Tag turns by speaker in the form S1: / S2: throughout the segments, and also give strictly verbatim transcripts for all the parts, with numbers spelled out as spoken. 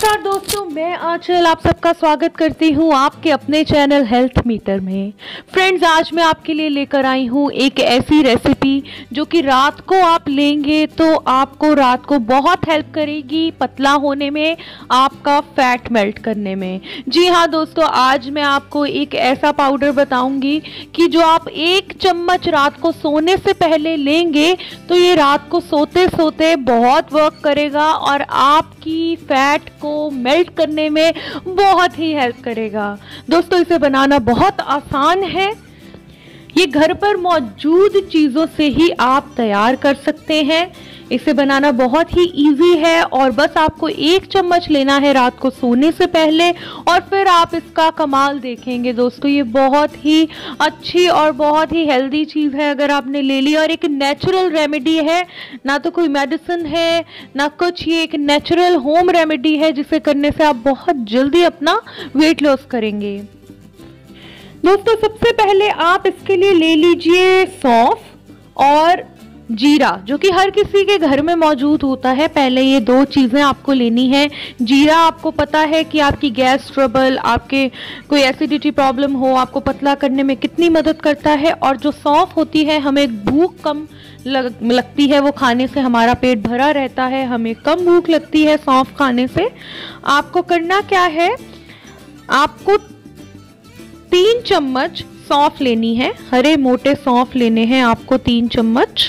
S1: नमस्कार दोस्तों, मैं आंचल आप सबका स्वागत करती हूँ आपके अपने चैनल हेल्थ मीटर में। फ्रेंड्स, आज मैं आपके लिए लेकर आई हूँ एक ऐसी रेसिपी जो कि रात को आप लेंगे तो आपको रात को बहुत हेल्प करेगी पतला होने में, आपका फैट मेल्ट करने में। जी हाँ दोस्तों, आज मैं आपको एक ऐसा पाउडर बताऊंगी कि जो आप एक चम्मच रात को सोने से पहले लेंगे तो ये रात को सोते सोते बहुत वर्क करेगा और आपकी फैट को मेल्ट करने में बहुत ही हेल्प करेगा। दोस्तों, इसे बनाना बहुत आसान है। ये घर पर मौजूद चीज़ों से ही आप तैयार कर सकते हैं। इसे बनाना बहुत ही इजी है और बस आपको एक चम्मच लेना है रात को सोने से पहले और फिर आप इसका कमाल देखेंगे। दोस्तों, ये बहुत ही अच्छी और बहुत ही हेल्दी चीज़ है अगर आपने ले ली, और एक नेचुरल रेमेडी है, ना तो कोई मेडिसिन है ना कुछ। ये एक नेचुरल होम रेमेडी है जिसे करने से आप बहुत जल्दी अपना वेट लॉस करेंगे। दोस्तों, सबसे पहले आप इसके लिए ले लीजिए सौंफ और जीरा, जो कि हर किसी के घर में मौजूद होता है। पहले ये दो चीज़ें आपको लेनी है। जीरा आपको पता है कि आपकी गैस ट्रबल, आपके कोई एसिडिटी प्रॉब्लम हो, आपको पतला करने में कितनी मदद करता है। और जो सौंफ होती है, हमें भूख कम लग, लगती है, वो खाने से हमारा पेट भरा रहता है, हमें कम भूख लगती है सौंफ खाने से। आपको करना क्या है, आपको तीन चम्मच सौंफ लेनी है, हरे मोटे सौंफ लेने हैं आपको तीन चम्मच।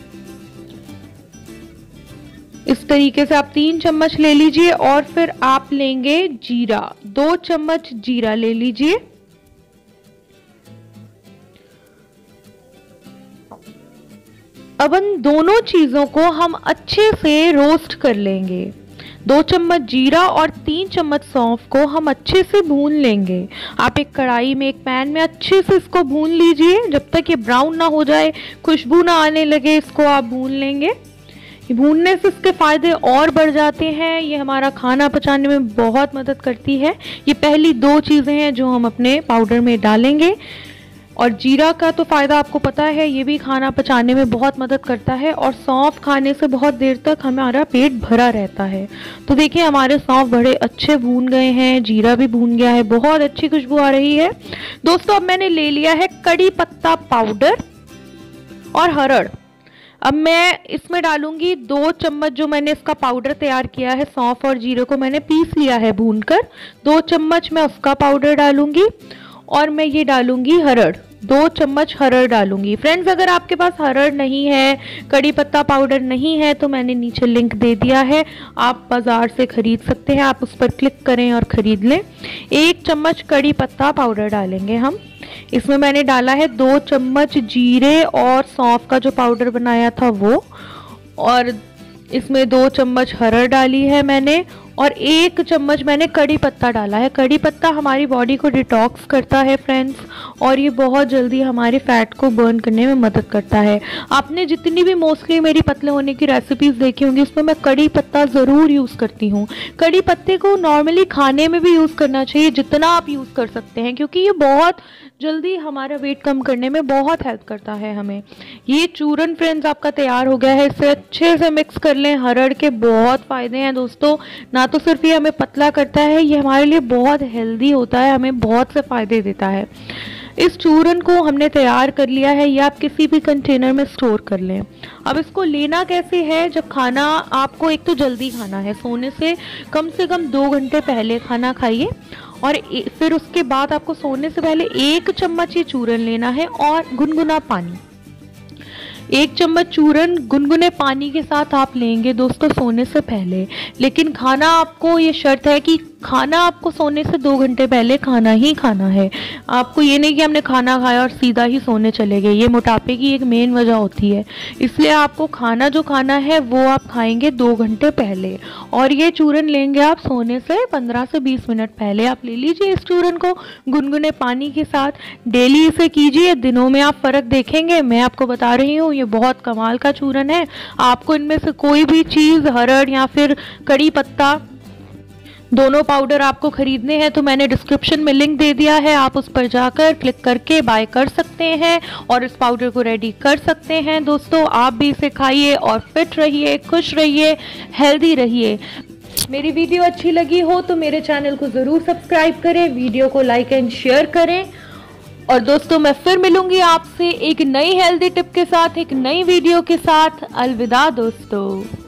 S1: इस तरीके से आप तीन चम्मच ले लीजिए और फिर आप लेंगे जीरा, दो चम्मच जीरा ले लीजिए। अब इन दोनों चीजों को हम अच्छे से रोस्ट कर लेंगे। दो चम्मच जीरा और तीन चम्मच सौंफ को हम अच्छे से भून लेंगे। आप एक कढ़ाई में, एक पैन में अच्छे से इसको भून लीजिए जब तक ये ब्राउन ना हो जाए, खुशबू ना आने लगे, इसको आप भून लेंगे। ये भूनने से इसके फ़ायदे और बढ़ जाते हैं। ये हमारा खाना पचाने में बहुत मदद करती है। ये पहली दो चीज़ें हैं जो हम अपने पाउडर में डालेंगे। और जीरा का तो फ़ायदा आपको पता है, ये भी खाना पचाने में बहुत मदद करता है। और सौंफ खाने से बहुत देर तक हमारा पेट भरा रहता है। तो देखिए, हमारे सौंफ बड़े अच्छे भून गए हैं, जीरा भी भून गया है, बहुत अच्छी खुशबू आ रही है। दोस्तों, अब मैंने ले लिया है कड़ी पत्ता पाउडर और हरड़। अब मैं इसमें डालूंगी दो चम्मच, जो मैंने इसका पाउडर तैयार किया है, सौंफ और जीरे को मैंने पीस लिया है भूनकर, दो चम्मच मैं उसका पाउडर डालूंगी। और मैं ये डालूंगी हरड़, दो चम्मच हरड़ डालूंगी। फ्रेंड्स, अगर आपके पास हरड़ नहीं है, कड़ी पत्ता पाउडर नहीं है, तो मैंने नीचे लिंक दे दिया है, आप बाज़ार से ख़रीद सकते हैं। आप उस पर क्लिक करें और ख़रीद लें। एक चम्मच कड़ी पत्ता पाउडर डालेंगे हम। इसमें मैंने डाला है दो चम्मच जीरे और सौंफ का जो पाउडर बनाया था वो, और इसमें दो चम्मच हरड़ डाली है मैंने, और एक चम्मच मैंने कड़ी पत्ता डाला है। कड़ी पत्ता हमारी बॉडी को डिटॉक्स करता है फ्रेंड्स, और ये बहुत जल्दी हमारे फैट को बर्न करने में मदद करता है। आपने जितनी भी मोस्टली मेरी पतले होने की रेसिपीज़ देखी होंगी, उसमें मैं कड़ी पत्ता ज़रूर यूज़ करती हूँ। कड़ी पत्ते को नॉर्मली खाने में भी यूज़ करना चाहिए, जितना आप यूज़ कर सकते हैं, क्योंकि ये बहुत जल्दी हमारा वेट कम करने में बहुत हेल्प करता है हमें। ये चूरन फ्रेंड्स आपका तैयार हो गया है। इसे अच्छे से मिक्स कर लें। हरड़ के बहुत फ़ायदे हैं दोस्तों, ना तो सिर्फ ये हमें पतला करता है, ये हमारे लिए बहुत हेल्दी होता है, हमें बहुत से फ़ायदे देता है। इस चूरन को हमने तैयार कर लिया है, या आप किसी भी कंटेनर में स्टोर कर लें। अब इसको लेना कैसे है, जब खाना आपको एक तो जल्दी खाना है, सोने से कम से कम दो घंटे पहले खाना खाइए, और फिर उसके बाद आपको सोने से पहले एक चम्मच ये चूरन लेना है और गुनगुना पानी। एक चम्मच चूरन गुनगुने पानी के साथ आप लेंगे दोस्तों सोने से पहले। लेकिन खाना आपको, ये शर्त है कि खाना आपको सोने से दो घंटे पहले खाना ही खाना है। आपको ये नहीं कि हमने खाना खाया और सीधा ही सोने चले गए, ये मोटापे की एक मेन वजह होती है। इसलिए आपको खाना जो खाना है वो आप खाएंगे दो घंटे पहले, और ये चूरन लेंगे आप सोने से पंद्रह से बीस मिनट पहले। आप ले लीजिए इस चूरन को गुनगुने पानी के साथ। डेली इसे कीजिए, दिनों में आप फ़र्क देखेंगे। मैं आपको बता रही हूँ, ये बहुत कमाल का चूरन है। आपको इनमें से कोई भी चीज़, हरड़ या फिर कड़ी पत्ता, दोनों पाउडर आपको खरीदने हैं तो मैंने डिस्क्रिप्शन में लिंक दे दिया है, आप उस पर जाकर क्लिक करके बाय कर सकते हैं और इस पाउडर को रेडी कर सकते हैं। दोस्तों, आप भी इसे खाइए और फिट रहिए, खुश रहिए, हेल्दी रहिए। मेरी वीडियो अच्छी लगी हो तो मेरे चैनल को ज़रूर सब्सक्राइब करें, वीडियो को लाइक एंड शेयर करें। और दोस्तों मैं फिर मिलूंगी आपसे एक नई हेल्दी टिप के साथ, एक नई वीडियो के साथ। अलविदा दोस्तों।